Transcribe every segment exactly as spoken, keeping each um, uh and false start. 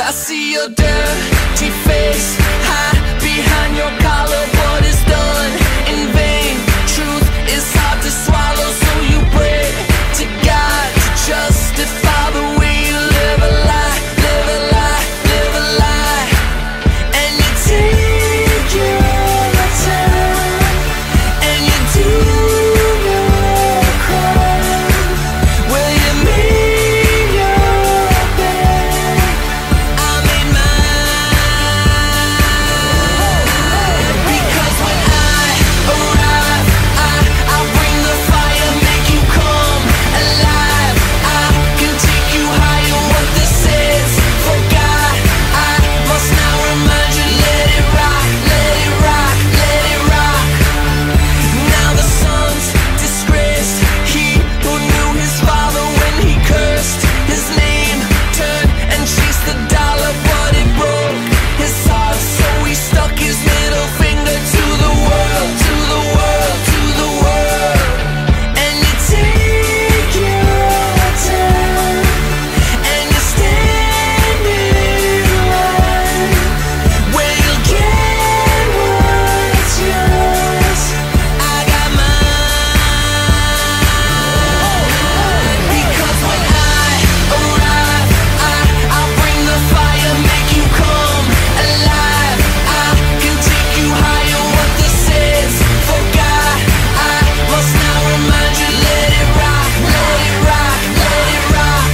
I see your dirty face hide behind your collar. What is done in vain? Truth is hard to swallow, so you pray to God to justify the way you live a lie, live a lie, live a lie. And you take your time, and you do your crime. Will you make your bed? I made mine. Because when I arrive, I, I bring the fire, make you come alive. I can take you higher, what this is. For God, I must now remind you, let it rock, let it rock, let it rock. Now the son's disgraced, he who knew his father when he cursed his name, turned and chased the dollar, but it broke his heart, so he stuck his middle finger to the world, to the world, to the world. And you take your time, and you stand in line, where you'll get what's yours. I got mine. Because when I arrive, I, I bring the fire, make you come alive. I can take you higher, what this is. For God, I must now remind you, let it rock, let it rock, let it rock.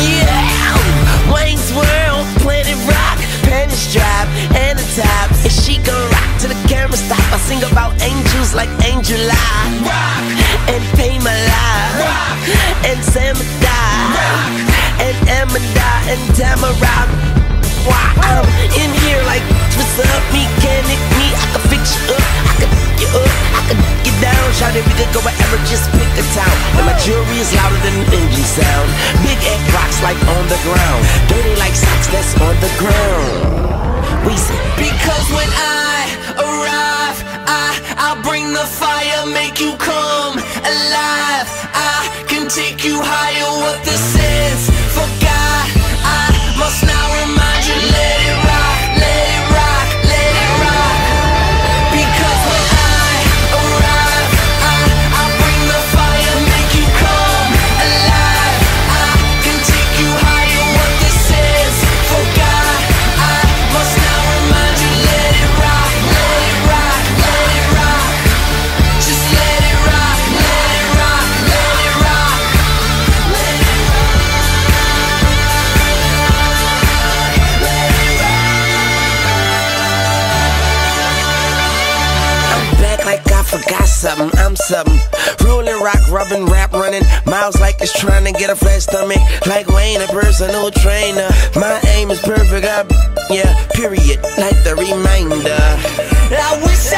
Yeah, Wayne's World, Planet Rock, panties drop, and the top. And she gon' rock till the camera stop. I sing about angels like Angel I rock, and pay my life, rock, and Samadai, and Amanda, and Tamara. Why I'm in here like, what's up, mechanic me? I can fix you up, I can pick you up, I can get down. Shout it, we could go wherever, just pick a town. And my jewelry is louder than an engine sound. Big egg rocks like on the ground, dirty like socks that's on the ground. We say, because when I arrive, I, I bring the fire, make you come alive. I can take you higher, what this is. For God, I must now remind you, let it rock, let it rock, let it rock. Because when I arrive, I, I bring the fire, make you come alive. I can take you higher, what this is. For God, I must now remind you, let it rock, let it rock, let it rock. Just let it rock, let it rock, let it rock. Let it rock, let it rock. I'm back like I forgot something, I'm something. Rolling, rock, rubbing, rap, running. Miles like it's trying to get a flat stomach. Like Wayne, a personal trainer. My aim is perfect, I, yeah, period, like the reminder. I wish I